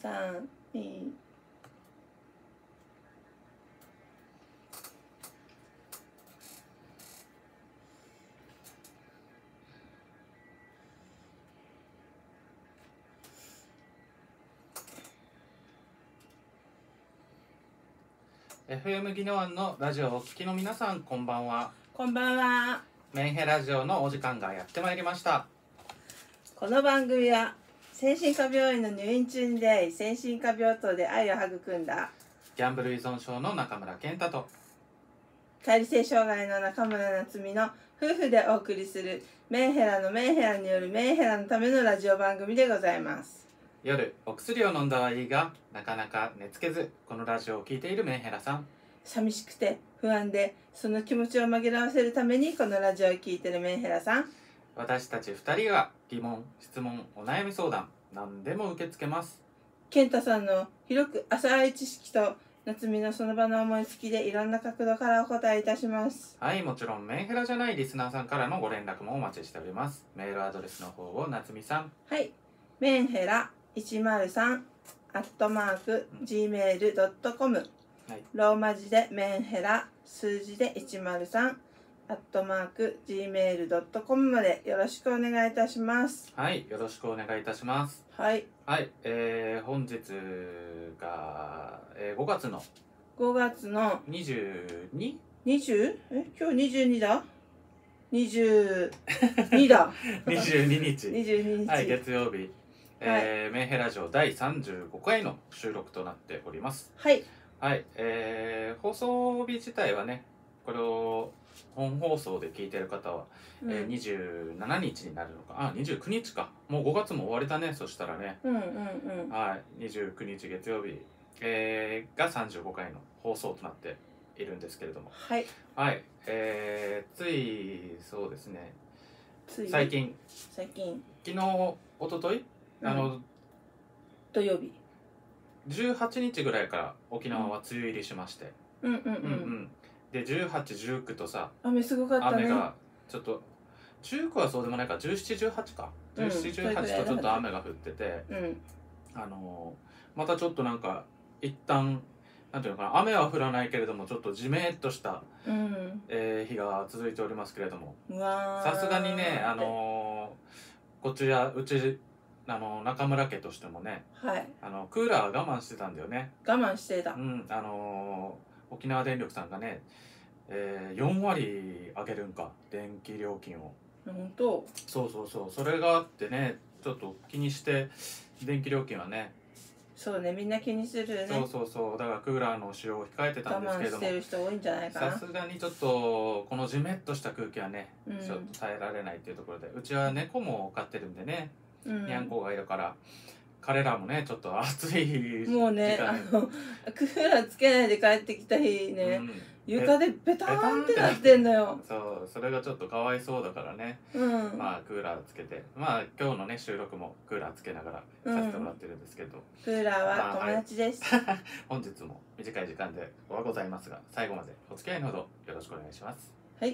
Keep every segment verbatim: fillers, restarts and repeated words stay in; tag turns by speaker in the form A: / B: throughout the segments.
A: さん、に。
B: エフエム 宜野湾のラジオをお聞きの皆さん、こんばんは。
A: こんばんは。
B: メンヘラジオのお時間がやってまいりました。
A: この番組は精神科病院の入院中に出会い、精神科病棟で愛を育んだ
B: ギャンブル依存症の中村健太と
A: 解離性障害の中村夏美の夫婦でお送りするメンヘラのメンヘラによるメンヘラのためのラジオ番組でございます。
B: 夜お薬を飲んだはいいがなかなか寝つけず、このラジオを聞いているメンヘラさん、
A: 寂しくて不安でその気持ちを紛らわせるためにこのラジオを聞いているメンヘラさん、
B: 私たちふたりが疑問、質問、お悩み相談何でも受け付けます。
A: 健太さんの広く浅い知識と夏美のその場の思いつきでいろんな角度からお答えいたします。
B: はい、もちろんメンヘラじゃないリスナーさんからのご連絡もお待ちしております。メールアドレスの方を夏美さん、
A: はい、メンヘラいちまるさんアットマーク ジーメールドットコム、
B: はい、
A: ローマ字でメンヘラ数字でいちまるさんアットマーク ジーメールドットコム までよろしくお願いいたします。
B: はい、よろしくお願いいたします。
A: はい、
B: はい、えー、本日が、えー、ごがつの
A: ごがつの
B: にじゅうに？
A: にじゅう？え、今日にじゅうにだ？にじゅうにだ。
B: にじゅうににち
A: にじゅうににち、
B: はい、月曜日、えーメンヘラジオだいさんじゅうごかいの収録となっております。
A: はい、
B: はい、えー、放送日自体はね、これを本放送で聞いてる方は、
A: うん、
B: えー、にじゅうしちにちになるのか、あ、にじゅうくにちか、もうごがつも終わりだね。そしたらね、
A: うんうんうん、
B: はい、にじゅうくにち月曜日、えー、がさんじゅうごかいの放送となっているんですけれども、
A: はい、
B: はい、えー、ついそうですね、
A: つい
B: 最近
A: 最近
B: 昨日一昨日、
A: うん、
B: あの
A: 土曜日
B: じゅうはちにちぐらいから沖縄は梅雨入りしまして、
A: うんうんうん、
B: うんうん、でじゅうはち、じゅうくとさ、
A: 雨すごかったね。
B: 雨がちょっとじゅうくはそうでもないか、じゅうなな、じゅうはちか、じゅうなな、じゅうはちとちょっと雨が降ってて、
A: うん、
B: あのー、またちょっとなんか一旦なんていうのかな、雨は降らないけれどもちょっとじめっとした、
A: うん
B: えー日が続いておりますけれども、
A: うわー
B: さすがにね、あのー、こちらうちあの中村家としてもね、
A: はい、
B: あのクーラー我慢してたんだよね。
A: 我慢してた。
B: うん、あのー沖縄電力さんがね、えー、よんわり上げるんか、電気料金を。
A: 本当？
B: そうそうそう、それがあってね、ちょっと気にして電気料金はね、
A: そうね、みんな気にするね。
B: そうそうそう、だからクーラーの使用を控えてたんですけれども、
A: 我慢してる人多いんじゃないかな。
B: さすがにちょっとこのジメッとした空気はね、
A: うん、
B: ちょっと耐えられないっていうところで、うちは猫も飼ってるんでね、
A: うん、
B: にゃんこがいるから、彼らもねちょっと暑い時間
A: もうね、あのクーラーつけないで帰ってきた日ね、
B: うん、
A: 床でベターンってなってんのよ。
B: そう、それがちょっとかわいそうだからね、
A: うん、
B: まあクーラーつけて、まあ今日のね収録もクーラーつけながらさせてもらってるんですけど、
A: クーラーは友達です。
B: 本日も短い時間ではございますが、最後までお付き合いのほどよろしくお願いします。
A: はい。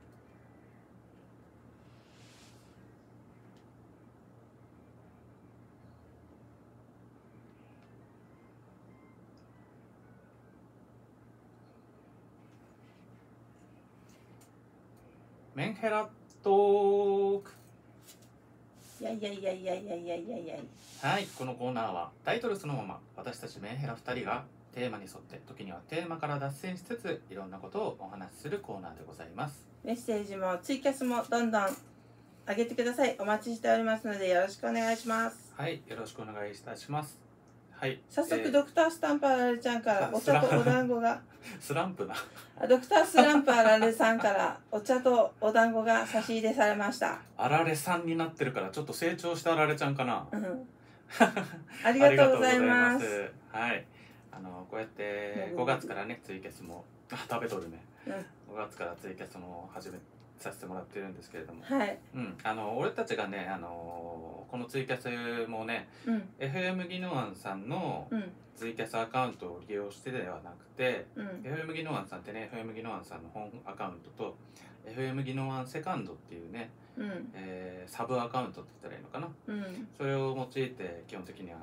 B: メンヘラトーク。
A: いやいやいやいやいやいやいやいや。
B: はい、このコーナーはタイトルそのまま私たちメンヘラふたりがテーマに沿って、時にはテーマから脱線しつついろんなことをお話しするコーナーでございます。
A: メッセージもツイキャスもどんどん上げてください。お待ちしておりますのでよろしくお願いします。
B: はい、よろしくお願いいたします。はい、
A: 早速、
B: えー
A: ドクタースタンプあられちゃんからお茶とお団子が
B: スランプな
A: あドクタースランプあられさんからお茶とお団子が差し入れされました。
B: あられさんになってるからちょっと成長したあられちゃんかな。
A: うん、ありがとうございます。
B: はい、あのこうやってごがつからねツイキャスもあ食べとるね、うん、ごがつからツイキャスも始めさせてもらってるんですけれども、
A: はい、
B: うん、あの俺たちがね、あのこのツイキャスもね、うん、エフエム 宜野湾さんのツイキャスアカウントを利用してではなくて、うん、エフエム 宜野湾さんってね、エフエム 宜野湾さんの本アカウントと エフエム 宜野湾セカンドっていうね、うん、えー、サブアカウントって言ったらいいのかな、うん、それを用いて基本的には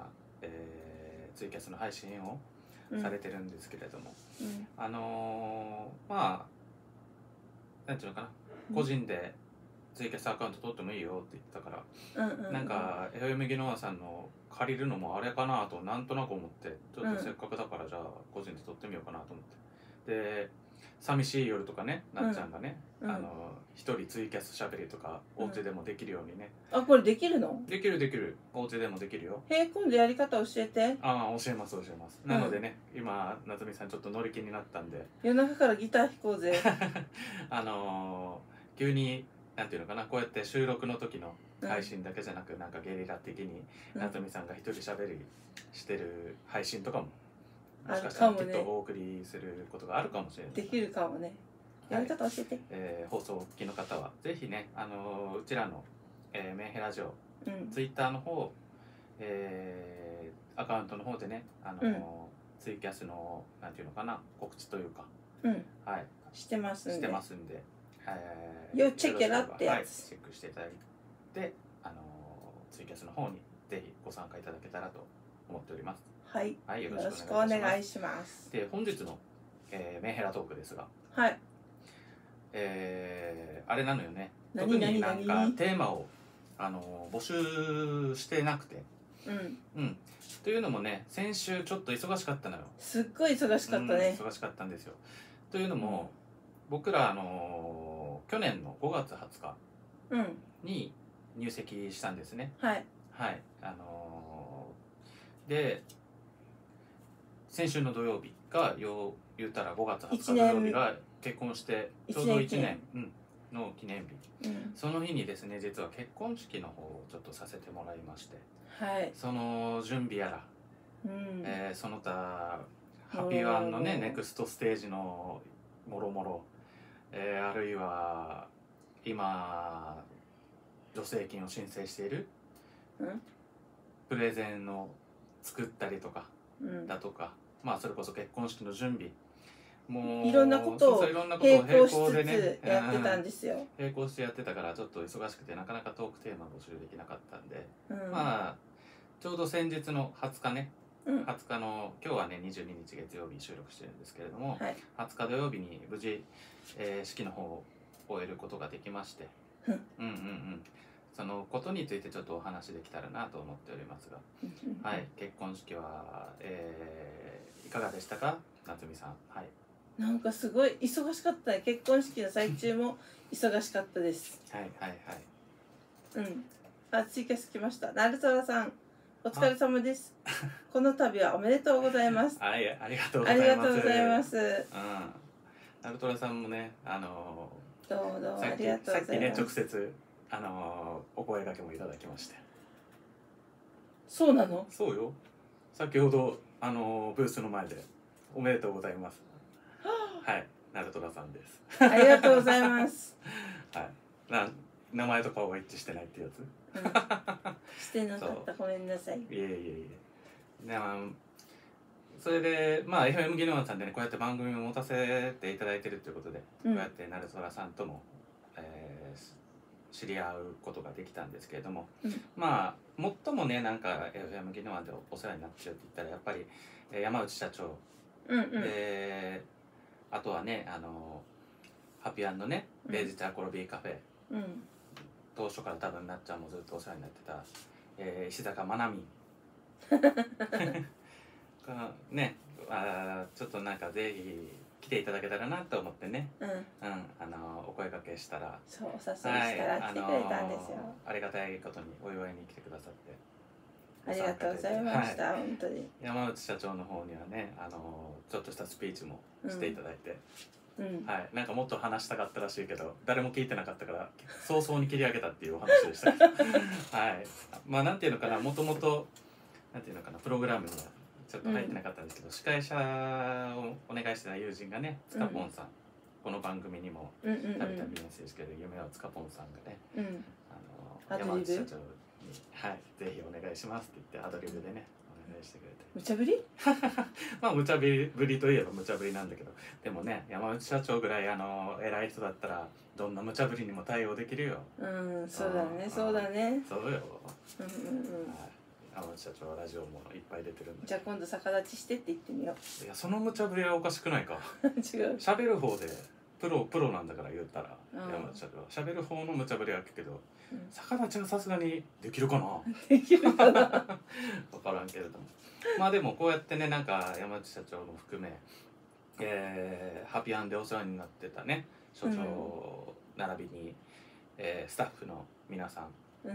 B: えー、ツイキャスの配信をされてるんですけれども、
A: うん、
B: あのー、まあなんていうのかな、個人でツイキャスアカウント取ってもいいよって言ってたから、うんうんうん、なんか エフエム ギノワさんの借りるのもあれかなとなんとなく思って、ちょっとせっかくだからじゃあ個人で取ってみようかなと思って、で寂しい夜とかね、なっちゃんがね、うん、あの一人ツイキャスしゃべりとかお家でもできるようにね、
A: うん、あ、これできるの？
B: できるできる、お家でもできるよ。
A: へえ、今度やり方教えて。
B: ああ、教えます教えます、うん、なのでね、今夏美さんちょっと乗り気になったんで
A: 夜中からギター弾こうぜ
B: あのー、急になんていうのかな、こうやって収録の時の配信だけじゃなく、うん、なんかゲリラ的に夏美さんが一人しゃべりしてる配信とかももしかしたらきっとお送りすることがあるかもしれない、
A: できるかもね。やり方教えて、はい、
B: えー、放送をお聞きの方はぜひね、あのー、うちらの、えー、メンヘラジオ、
A: うん、
B: ツイッターの方、えー、アカウントの方でね、あのーうん、ツイキャスのなんていうのかな、告知というか、
A: うん、
B: はい、
A: してますんで、
B: してますんで、え
A: ー、よチェッケラってやつ、
B: はい、チェックしていただいて、あのー、ツイキャスの方にぜひご参加いただけたらと思っております。
A: はい、
B: はい、よ
A: ろしくお願いします。
B: で、本日の、えー、メンヘラトークですが、
A: はい、
B: えー、あれなのよね、特になんかテーマを、あのー、募集してなくて、
A: うん、
B: うん、というのもね、先週ちょっと忙しかったのよ。
A: すっごい忙しかったね、
B: うん、忙しかったんですよ。というのも、うん、僕ら、あのー、去年のごがつはつかに入籍したんですね。
A: はい、
B: はい、あのー、で先週の土曜日がよう言ったらごがつはつか土曜日が結婚してちょうどいちねん、うん、の記念日、うん、その日にですね、実は結婚式の方をちょっとさせてもらいまして、
A: はい、
B: その準備やら、うん、えー、その他ハッピーワンのねネクストステージのもろもろ、えー、あるいは今助成金を申請している、うん、プレゼンを作ったりとか、うん、だとか、まあそれこそ結婚式の準備、もう
A: いろんなことを並行しつつやってたんですよ。
B: 並行してやってたからちょっと忙しくてなかなかトークテーマ募集できなかったんで、うん、まあちょうど先日のはつかね、うん、はつかの今日はねにじゅうににち月曜日収録してるんですけれども、はい、はつか土曜日に無事、えー、式の方を終えることができまして、うん、うんうんうんそのことについてちょっとお話できたらなと思っておりますが、はい、結婚式は、えー、いかがでしたか、夏美さん。はい、
A: なんかすごい忙しかったね。結婚式の最中も忙しかったです。
B: はいはい
A: はい。うん。あ、ツイキャス来ました。なるとらさん、お疲れ様です。この度はおめでとうございます。
B: はい、ありがとうございます。
A: ありがとうございます。うん。
B: なるとらさんもね、あの
A: ー、どうもどうもありがとうございます。
B: さっきね直接あのー、お声掛けもいただきまして。
A: そうなの？
B: そうよ。先ほどあのー、ブースの前でおめでとうございます。はい、なるとらさんです。
A: ありがとうございます。
B: はい。な名前と顔が一致してないってやつ。
A: うん、してなかった。ごめんなさい。い
B: えいえいえ。でまあそれでまあ エフエム ギノワンさんでねこうやって番組を持たせていただいてるということで、うん、こうやってなるとらさんとも、えー、知り合うことができたんですけれども、うん、まあ最もねなんか エフエム ギノワンでお世話になってるって言ったらやっぱり山内社長、
A: うんうん、
B: であとはねあのハピアンのねレジチャーコロビーカフェ、うん、当初から多分なっちゃんもずっとお世話になってた、えー、石坂まなみがねあちょっとなんかぜひ来ていただけたらなと思ってね、うん、うん、あのお声掛けしたら、
A: そうお誘いしたら来てくれたんですよ、はい、
B: ありがたいことにお祝いに来てくださって
A: ありがとうございました、はい、本当に
B: 山内社長の方にはねあのちょっとしたスピーチもしていただいて、うんうん、はい、なんかもっと話したかったらしいけど誰も聞いてなかったから早々に切り上げたっていうお話でしたはいまあなんていうのかなもともとなんていうのかなプログラムにはちょっと入ってなかったんですけど、うん、司会者をお願いしてた友人がねつかぽんさん、うん、この番組にもたびたびメッセージくれる夢はつかぽんさんがね、うん、あの山内社長に、はい、ぜひお願いしますって言ってアドリブでねお願いしてくれて
A: 無茶ぶり
B: まあ無茶ぶりといえば無茶ぶりなんだけどでもね山内社長ぐらいあの偉い人だったらどんな無茶ぶりにも対応できるよ。
A: うんそうだねそうだね
B: そうよ、
A: うんうんうん、
B: はい、 山内社長はラジオもいっぱい出てるんで。
A: じゃあ今度逆立ちしてって言ってみよ
B: う。いやその無茶ぶりはおかしくないか。
A: 違う。
B: 喋る方でプロプロなんだから言ったら山内社長は喋る方の無茶ぶりは聞くけど、うん、逆立ちはさすがにできるかな。
A: できるかな。
B: 分からんけれども。まあでもこうやってねなんか山内社長も含め、えー、ハピアンでお世話になってたね所長並びに、うん、えー、スタッフの皆さん、
A: うん、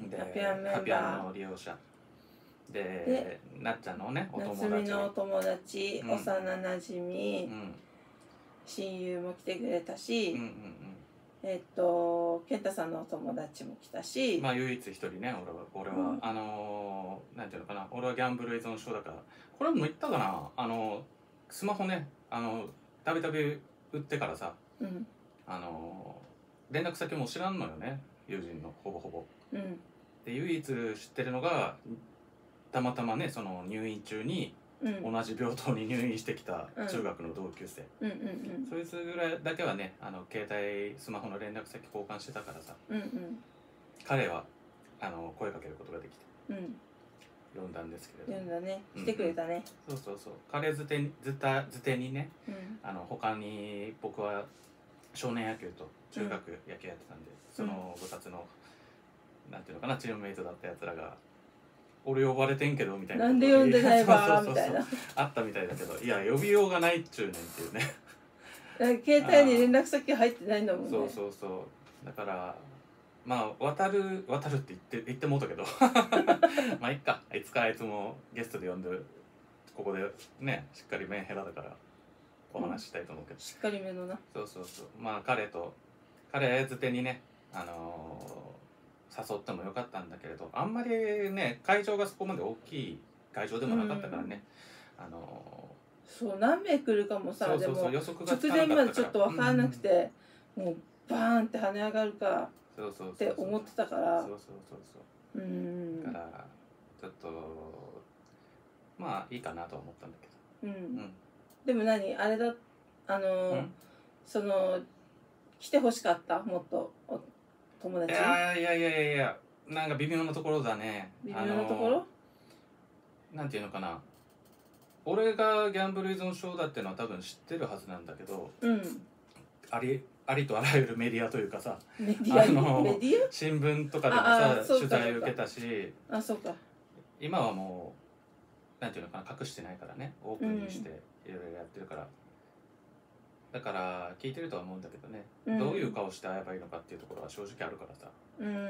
B: で
A: ハピアンメンバー、
B: ハピアンの利用者で、でなっちゃんのねお友達、
A: 夏美のお友達、うん、幼なじみ、
B: うん、
A: 親友も来てくれたし、
B: うんうんうん、
A: えっと健太さんのお友達も来たし、
B: まあ唯一一人ね俺は俺は、うん、あのー、なんていうのかな、俺はギャンブル依存症だから、これも言ったかな、あのスマホね、あのたびたび売ってからさ、うん、あの連絡先も知らんのよね、友人のほぼほぼ、うん、で唯一知ってるのがたまたまねその入院中に同じ病棟に入院してきた中学の同級生、そいつぐらいだけはねあの携帯スマホの連絡先交換してたからさ、うんうん、彼はあの声かけることができて、うん、呼んだんですけれど、
A: 呼んだね、来てくれたね、
B: うん、そうそうそう、彼づてにずたづてにね、うん、あの他に僕は少年野球と中学野球やってたんで、うん、その部活のなんていうのかなチームメイトだったやつらが俺呼ばれてんけどみたいな、
A: なんで呼んでないわみたいな
B: あったみたいだけど、いや呼びようがないっちゅうねんっていうね
A: 携帯に連絡先入ってないんだもんね。
B: そうそうそう、だからまあ渡る渡るって言って言ってもうたけどまあいっか、いつかあいつもゲストで呼んでここでねしっかりメンヘラだからお話ししたいと思うけど、うん、
A: しっかりめのな、
B: そうそうそう、まあ彼と彼づてにねあのー誘ってもよかったんだけれど、あんまりね会場がそこまで大きい会場でもなかったからね、うん、あの
A: ー、そう何名来るかもさ、そうそうそうでも直前までちょっと分からなくて、うん、もうバーンって跳ね上がるかって思ってたから、そうそうそうそう、うん、
B: だからちょっとまあいいかなとは思ったんだけど、うん、うん、
A: でも何あれだあのーうん、その来てほしかった、もっと友達。
B: いやいやいやいやいや、なんか微妙なところだね。
A: 微妙なところ？
B: なんていうのかな。俺がギャンブル依存症だっていうのは多分知ってるはずなんだけど、うん、ありありとあらゆるメディアというかさ、
A: メディア、あのメディア？
B: 新聞とかでもさ取材受けたし、
A: あ、そうか。
B: 今はもうなんていうのかな、隠してないからね、オープンにしていろいろやってるから。うん、だから聞いてるとは思うんだけどね、うん、どういう顔して会えばいいのかっていうところは正直あるからさ、うん、うん、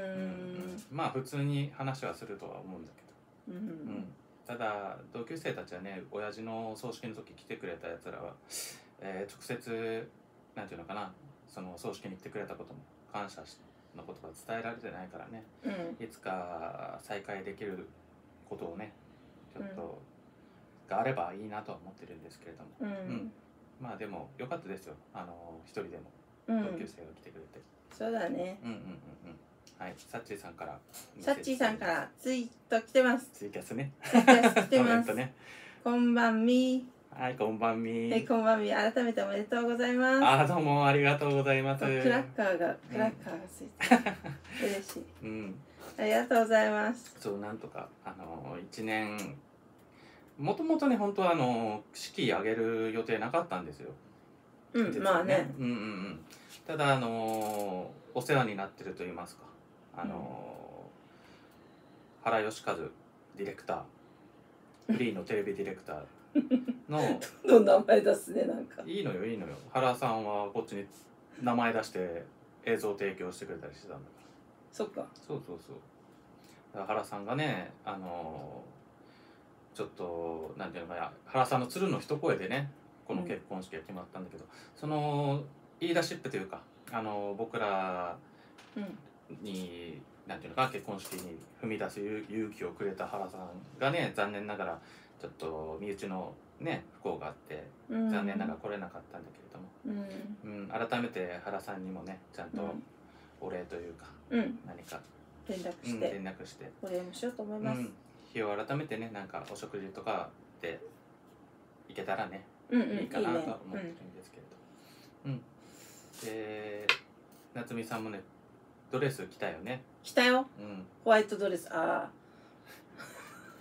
B: まあ普通に話はするとは思うんだけど、うんうん、ただ同級生たちはね親父の葬式の時来てくれたやつらは、えー、直接なんていうのかな、その葬式に来てくれたことも感謝のことが伝えられてないからね、うん、いつか再会できることをねちょっと、うん、があればいいなとは思ってるんですけれども、うん、うん、まあでも良かったですよ、あの一人でも同級生が来てくれて、
A: うん、そうだね、
B: うんうんうんうん、はい、サッチーさんから
A: サッチーさんからツイート来てます。
B: ツイキャスね、
A: ツイキャス来てますね、こんばんみ、
B: はい、こんばんみ、
A: はい、こんばんみ、改めておめでとうございます。
B: あ、どうもありがとうございます。
A: クラッカーがクラッカーがついてる、うん、嬉しい、うん、ありがとうございます。
B: そう、なんとかあの一年もともとね、本当はあの式挙げる予定なかったんですよ。
A: うん、ね、まあね。
B: うんうんうん。ただあのお世話になってると言いますか、あの、うん、原義和ディレクター、フリーのテレビディレクターの
A: どんどん名前出すね、なんか。
B: いいのよいいのよ。原さんはこっちに名前出して映像提供してくれたりしてたんだから。
A: そっか。
B: そうそうそう。だから原さんがね、あのちょっとなんていうのかな、原さんの鶴の一声でねこの結婚式が決まったんだけど、うん、その言い出しっぺというか、あの僕らに、うん、なんていうのかな、結婚式に踏み出す勇気をくれた原さんがね、残念ながらちょっと身内のね不幸があって、うん、残念ながら来れなかったんだけれども、うんうん、改めて原さんにもねちゃんとお礼というか、うん、何か
A: 連絡して、
B: うん、連絡して
A: お礼もしようと思います。うん、
B: 日を改めてね、なんかお食事とかで行けたらね、うんうん、いいかなとは思ってるんですけれど、うん、うん、で夏美さんもねドレス着たよね。
A: 着たよ、うん、ホワイトドレス。ああ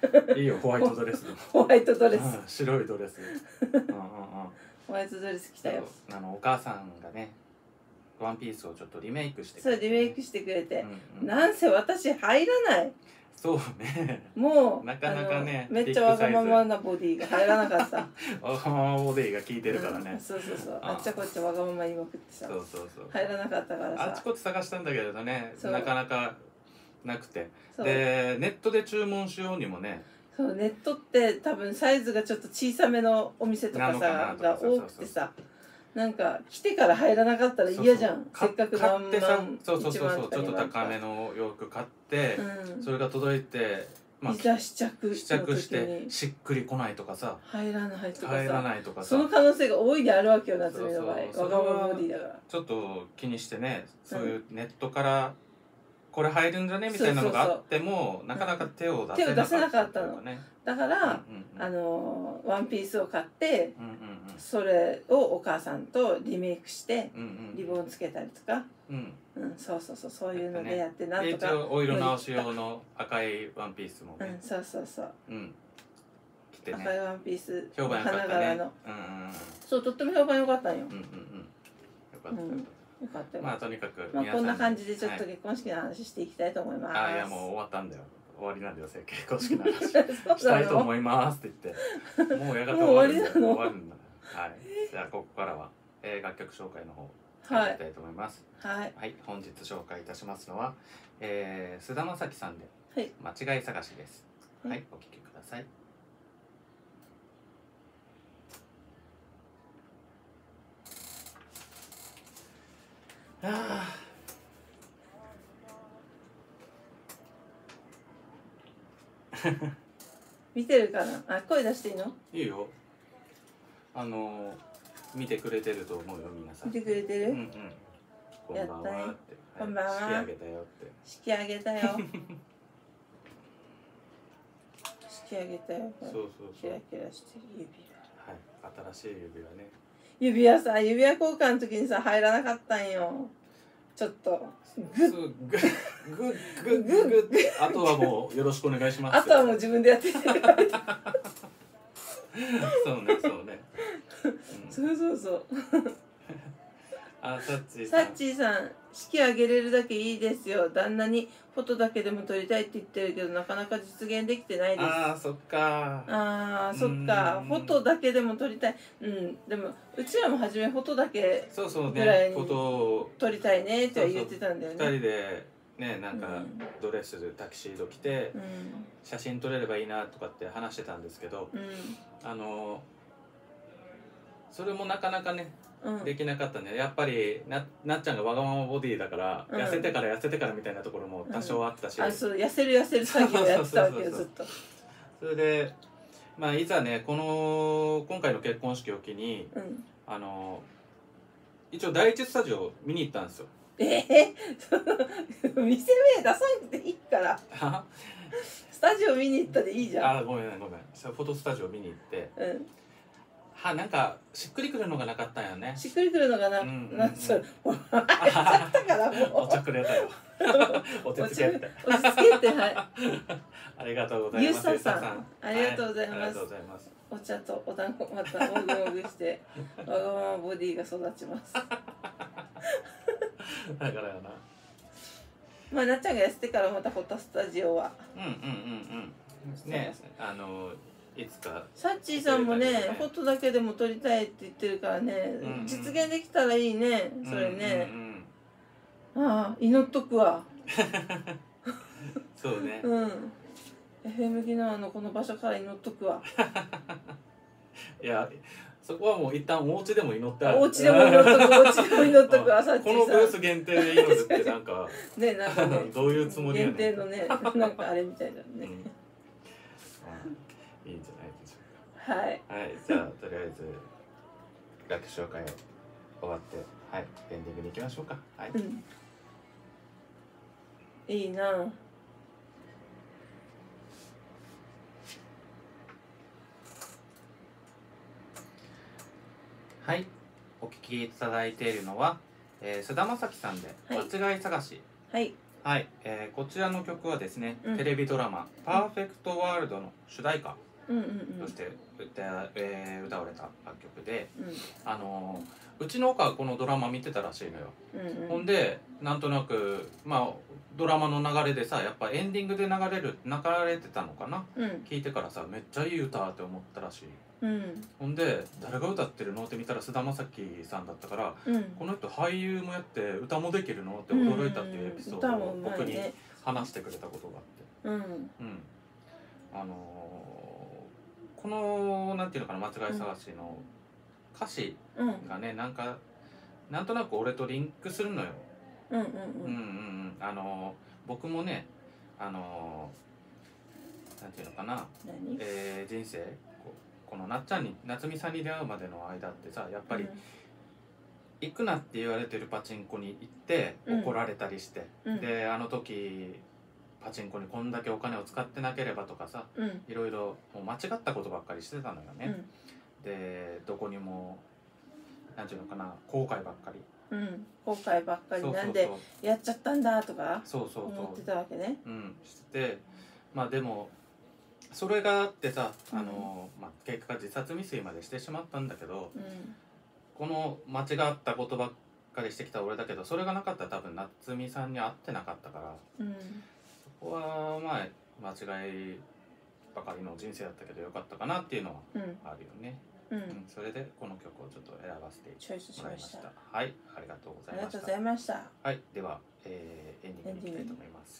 B: いいよホワイトドレスでも
A: ホワイトドレス、うん、
B: 白いドレスうんうん、うん、
A: ホワイトドレス着たよ。
B: あのお母さんがねワンピースをちょっとリメイクして
A: くれて、ね、そうリメイクしてくれて、うんうん、なんせ私入らない。
B: そうね。
A: もう
B: なかなかね
A: めっちゃわがままなボディが入らなかった。
B: わがままボディが効いてるからね。
A: うん、そうそうそう。あっちゃこっちゃわがまま言いまくってさ。そうそうそう。入らなかったからさ。
B: あっちこっち探したんだけどね、なかなかなくて。でネットで注文しようにもね。
A: そうネットって多分サイズがちょっと小さめのお店とかさが多くてさ。なんか来てから入らなかったら嫌じゃん。せっかく何万
B: そうそうそうそうちょっと高めの洋服買って、うん、それが届いて、
A: まあ、いざ試着
B: 試着してしっくりこないとかさ、
A: 入らないとかさ、
B: 入らないとかさ、
A: その可能性が大いであるわけよ夏美の場合。わがままボディだから。
B: ちょっと気にしてね、そういうネットからこれ入るんじゃねみたいなのがあってもなかなか手を出
A: せなかったの。だから、あのワンピースを買って、それをお母さんとリメイクしてリボンつけたりとか、うんそうそうそうそういうのでやってなんとか。
B: 一応お色直し用の赤いワンピースもね。
A: そうそうそう。
B: 着てね。
A: 赤いワンピース。
B: 評判良かったね。
A: そうとっても評判良かったんよ。よ
B: かった。
A: よかったよ。
B: まあとにかく
A: まあこんな感じでちょっと結婚式の話していきたいと思います。
B: あいやもう終わったんだよ。終わりなんだよ結婚式の話したいと思いますって言ってもうやがて終わるんだよ。終わるんだ。はい。じゃあここからは楽曲紹介の方やりたいと思います。はい。はい。本日紹介いたしますのは菅田将暉さんで間違い探しです。はい。お聴きください。ああ。
A: 見てるかなあ、声出していいの？
B: いいよ。あの見てくれてると思うよ皆さん。
A: 見てくれてる？うんうん。
B: こんばんはって。
A: こんばんは。
B: 式上げたよって。
A: 式上げたよ。式上げたよ。
B: そうそうそう。
A: キラキラしてる指
B: 輪。はい。新しい指輪ね。
A: 指輪さ、指輪交換の時にさ入らなかったんよ。ちょっとグッグッグッグッグッグッ
B: あとはもうよろしくお願いします。
A: あとはもう自分でやっててそうね
B: そうね、
A: そうそうそう
B: あ、サッチー
A: さんサッチーさん式あげれるだけいいですよ。旦那にフォトだけでも撮りたいって言ってるけどなかなか実現できてないです。
B: あーそっか
A: あーそっかフォトだけでも撮りたい。うんでもうちらも初めフォトだけぐらいに撮りたいねって言ってたんだよね。
B: ふたりでねなんかドレスタキシード着て写真撮れればいいなとかって話してたんですけど、あのそれもなかなかねできなかったね。やっぱり な, なっちゃんがわがままボディだから、うん、痩せてから痩せてからみたいなところも多少あったし、
A: うん、あそう痩せる痩せる作業やってたわけよずっと。
B: それでまあいざねこの今回の結婚式を機に、うん、あの一応第一スタジオ見に行ったんですよ。
A: ええー、店名出さなくていいからスタジオ見に行ったでいいじゃん。
B: あごめんごめんフォトスタジオ見に行って、うんはなんかしっくりくるのがなかったんよね。
A: しっくりくるのがな、うんうんうん、なんそれ。あやっちゃったからもう。
B: お茶くれたよ。お手つけて。
A: お手つけてはい。
B: ありがとうございます。
A: ゆうささん、ありがとうございます。
B: ありがとうございます。
A: お茶とお団子またもぐもぐしてわがままボディが育ちます。だ
B: からよな。
A: まあなっちゃんが痩せてからまたフォトスタジオは。
B: うんうんうんうん。ねあの。いつか
A: サッチーさんもねフォトだけでも撮りたいって言ってるからね、うんうん、実現できたらいいねそれね、うんうんうん、ああ祈っとくわ
B: そうね
A: うん エフエム ギノアのこの場所から祈っとくわ
B: いやそこはもう一旦お家でも祈ってあ
A: る。お家でも祈っとくお家でも祈っとくわサッチーさん。
B: このブース限定で祈るってなんか
A: ねなんかね
B: どういうつもりやねん。
A: 限定のねなんかあれみたいだね、うん
B: いいんじゃないでしょうか。
A: はい。
B: はい、じゃあとりあえず楽紹介終わってはいエンディングに行きましょうか。はい。うん、
A: いいな。
B: はい、お聞きいただいているのは、えー、菅田将暉さんで間違い探し。
A: はい。
B: はい、えー、こちらの曲はですね、うん、テレビドラマ「パーフェクトワールド」の主題歌として歌、えー、歌われた楽曲で、うん、あのー、うちのおかこのドラマ見てたらしいのよ、うんうん、ほんでなんとなくまあドラマの流れでさ、やっぱエンディングで流れる流れてたのかな、うん、聞いてからさめっちゃいい歌って思ったらしい、うん、ほんで誰が歌ってるのって見たら菅田将暉さんだったから、うん、この人俳優もやって歌もできるのって驚いたっていうエピソードを僕に話してくれたことがあって、うんうん、あのー、このなんていうのかな、間違い探しの歌詞がね、うん、なんかなんとなく俺とリンクするのよ。うんうんうんうんうん、あのー、僕もね、あのー、なんていうのかな、えー、人生こ, このなっちゃんに夏美さんに出会うまでの間ってさ、やっぱり、うん、行くなって言われてるパチンコに行って怒られたりして、うん、であの時パチンコにこんだけお金を使ってなければとかさ、うん、いろいろもう間違ったことばっかりしてたのよね、うん、でどこにもなんていうのかな、後悔ばっかり、
A: うん、後悔ばっかり、なんでやっちゃったんだとか思ってたわけね。
B: うん、してて、まあでもそれがあってさ、あの、うん、まあ、結果自殺未遂までしてしまったんだけど、うん、この間違ったことばっかりしてきた俺だけど、それがなかったら多分夏美さんに会ってなかったから、うん、そこはまあ間違いばかりの人生だったけどよかったかなっていうのはあるよね。うんうん、それでこの曲をちょっと選ばせてもらいました。はい、ありがとうございました。ありがとうございました。はい、では、えー、エンディングに行きたいと思います。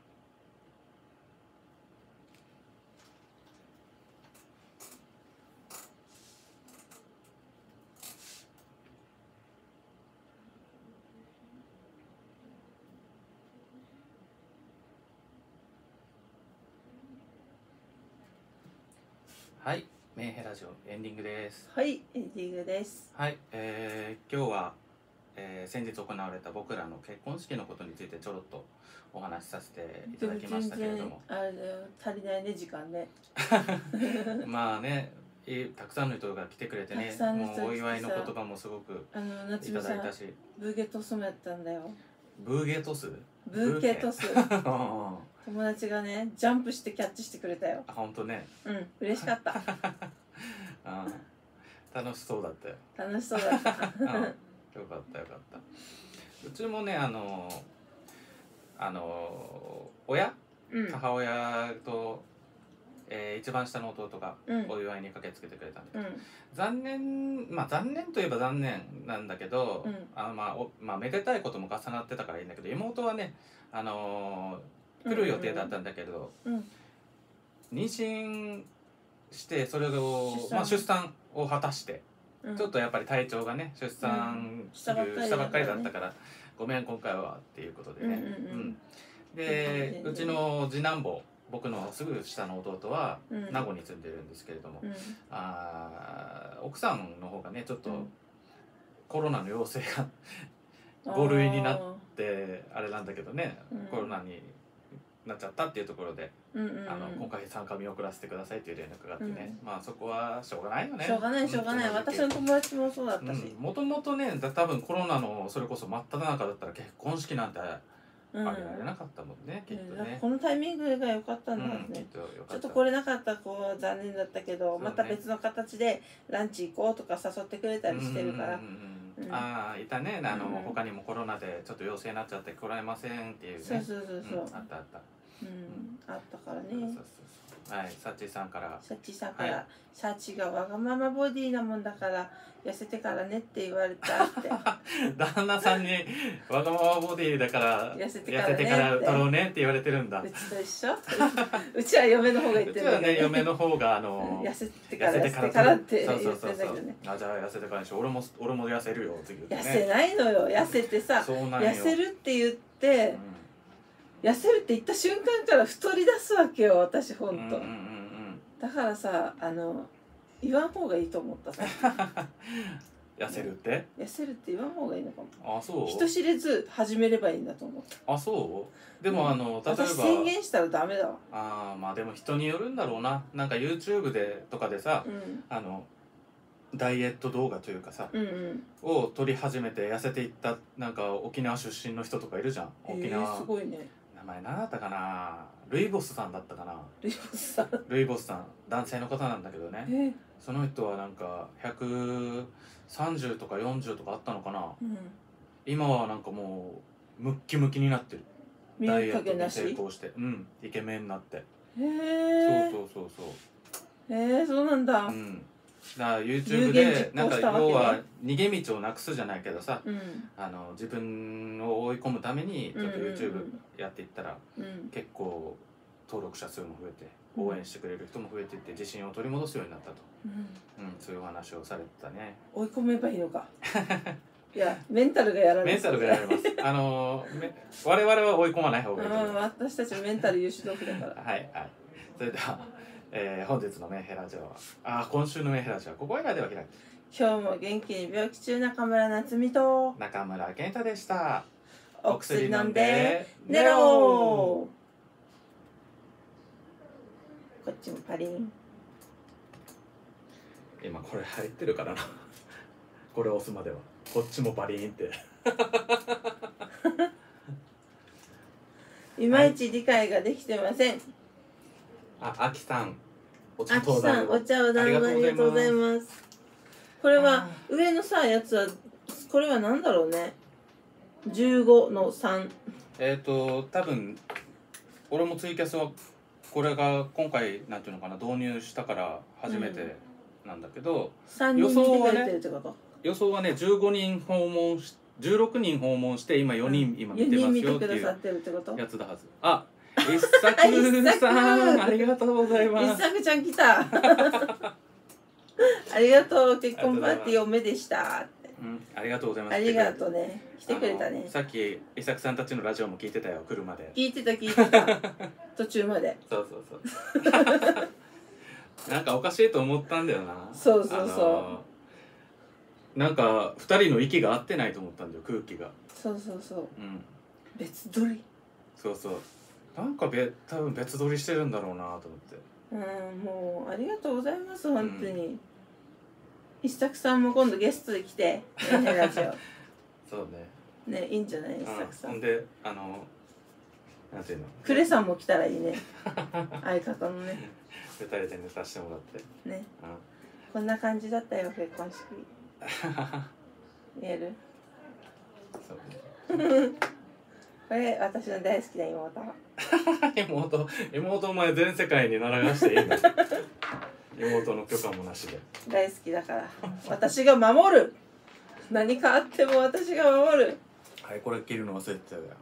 B: はい、メンヘラジオエンディングです。
A: はい、エンディングです。
B: はい、えー、今日は、えー、先日行われた僕らの結婚式のことについてちょろっとお話しさせていただきましたけれども、
A: あれ足りないね、時間ね。
B: まあね、たくさんの人が来てくれてね、もうお祝いの言葉もすごくいただいたし、
A: ブーケトスもやったんだよ。
B: ブーゲトス？
A: ブーケトス。友達がねジャンプしてキャッチしてくれたよ。
B: あ、本当ね。
A: うん、嬉しかった。
B: あ、楽しそうだったよ。
A: 楽しそうだった。あ、よか
B: ったよかった。うちもね、あのあの親、うん、母親と、えー、一番下の弟がお祝いに駆けつけてくれたんで、うん、残念、まあ残念といえば残念なんだけど、うん、あのまあおまあめでたいことも重なってたからいいんだけど、妹はね、あのー来る予定だったんだけど、うんうん、妊娠してそれを出産、まあ、出産を果たして、うん、ちょっとやっぱり体調がね出産したばっかりだったから、ごめん今回はっていうことでね、うんうんうん、でうちの次男坊、僕のすぐ下の弟は名護に住んでるんですけれども、うん、あ奥さんの方がねちょっとコロナの陽性がご類になってあれなんだけどね、うん、コロナになっちゃったっていうところで、うんうんうん、あの今回参加見送らせてくださいっていう連絡があってね、うん、まあそこはしょうがないよね。
A: しょうがないしょうがない、うん、私の友達もそうだったし、
B: もともとね多分コロナのそれこそ真っ只中だったら結婚式なんてあげられなかったもんね、うん、きっとね、
A: このタイミングが良かったんだはずね、うん、ちょっと来れなかった子は残念だったけど、ね、また別の形でランチ行こうとか誘ってくれたりしてるから、
B: うん、ああいたね、あの、うん、他にもコロナでちょっと陽性になっちゃって来られませんっていうね、
A: そうそうそうそう、うん、
B: あったあった、
A: うん、あったからね。
B: そうそうそう、はい、サッチーさんから。
A: サッチーさんから、はい、サッチーがわがままボディなもんだから痩せてからねって言われたって。
B: 旦那さんにわがままボディだから痩せてから取ろうねって言われてるんだ。
A: うちと一緒？うちは嫁の方が言ってるんだけどね。
B: うちはね、嫁の方があの
A: 痩せてから痩せてからって言ってんだけどね。
B: あ、じゃあ痩せてからにしよう。俺も俺も痩せるよって言ってね。
A: 痩せないのよ。痩せてさ、痩せるって言って。うん、痩せるって言った瞬間から太り出すわけよ、私ほんと、うんうんうん、だからさ、あの言わん方がいいと思ったさ。
B: 痩せるって、
A: 痩せるって言わん方がいいのかも。
B: あ、そう、
A: 人知れず始めればいいんだと思った。
B: あ、そうでも、うん、あの例えば
A: 私宣言したらダメだわ。
B: あ、まあでも人によるんだろうな。なんか YouTube でとかでさ、うん、あのダイエット動画というかさ、うんうん、を撮り始めて痩せていったなんか沖縄出身の人とかいるじゃん。沖縄、
A: えー、すごいね。
B: 名前何だったかな、ルイボスさんだったかな。
A: ルイボスさん
B: ルイボスさん、男性の方なんだけどね、えー、その人はなんかひゃくさんじゅうとかよんじゅうとかあったのかな、うん、今はなんかもうムッキムキになってる。ダイエットに成功して、うん、イケメンになって。へえ。そうそうそうそう。
A: へえ、そうなんだ。
B: うん。だから YouTube でなんか要は逃げ道をなくすじゃないけどさ、うん、あの自分を追い込むためにちょっと YouTube やっていったら、うん、結構登録者数も増えて応援してくれる人も増えていって自信を取り戻すようになったと、うんうん、そういうお話をされてたね。
A: 追い込めばいいのか。いや、メンタルがやられます。
B: メンタルがやられます。あの我々は追い込まない方がいいと思い
A: ます。私たちメンタル優秀毒だから。
B: はいはい。それでは、えー、本日のメンヘラジオは、あ、今週のメンヘラジオはここ以外では開き。
A: 今日も元気に病気中中村夏美と
B: 中村健太でした。
A: お薬飲んで寝ろ。こっちもパリン。
B: 今これ入ってるからな。これ押すまではこっちもパリンって
A: いまいち理解ができてません。
B: あ、あきさん、お茶
A: あきさん、お茶をどうもありがとうございます。これは上のさやつはこれはなんだろうね。じゅうごのさん。
B: えっと多分俺もツイキャスはこれが今回なんていうのかな導入したから初めてなんだけど、
A: うん、予想はね
B: 予想はねじゅうごにん訪問しじゅうろくにん訪問して今よにん今見てますよっていうやつだはず。あ、一作さんありがとうございます。
A: 一作ちゃん来た。ありがとう、結婚パーティーおめでしたって。
B: うん、ありがとうございます。
A: ありがとうね、来てくれたね。
B: さっき一作さんたちのラジオも聞いてたよ、車で。
A: 聞いてた聞いてた。途中まで。
B: そうそうそう。なんかおかしいと思ったんだよな。
A: そうそうそう。
B: なんか二人の息が合ってないと思ったんだよ、空気が。
A: そうそうそう。うん。別撮り。
B: そうそう。なんかべ多分別撮りしてるんだろうなと思って。
A: うん、もうありがとうございます、本当に。うん、一作さんも今度ゲストで来て、メンヘラジオ。
B: そう
A: ね。ね、いいんじゃない一作さん。
B: ほんで、あの、なんていうの。
A: クレさんも来たらいいね。相方のね。
B: 二人で寝させてもらって。
A: ね。うん、こんな感じだったよ、結婚式。言える？そうね。これ私の大好きな妹。
B: 妹、妹お前全世界に習わしていいんだ。妹の許可もなしで。
A: 大好きだから。私が守る。何かあっても私が守る。
B: はい、これ切るの忘れてたよ。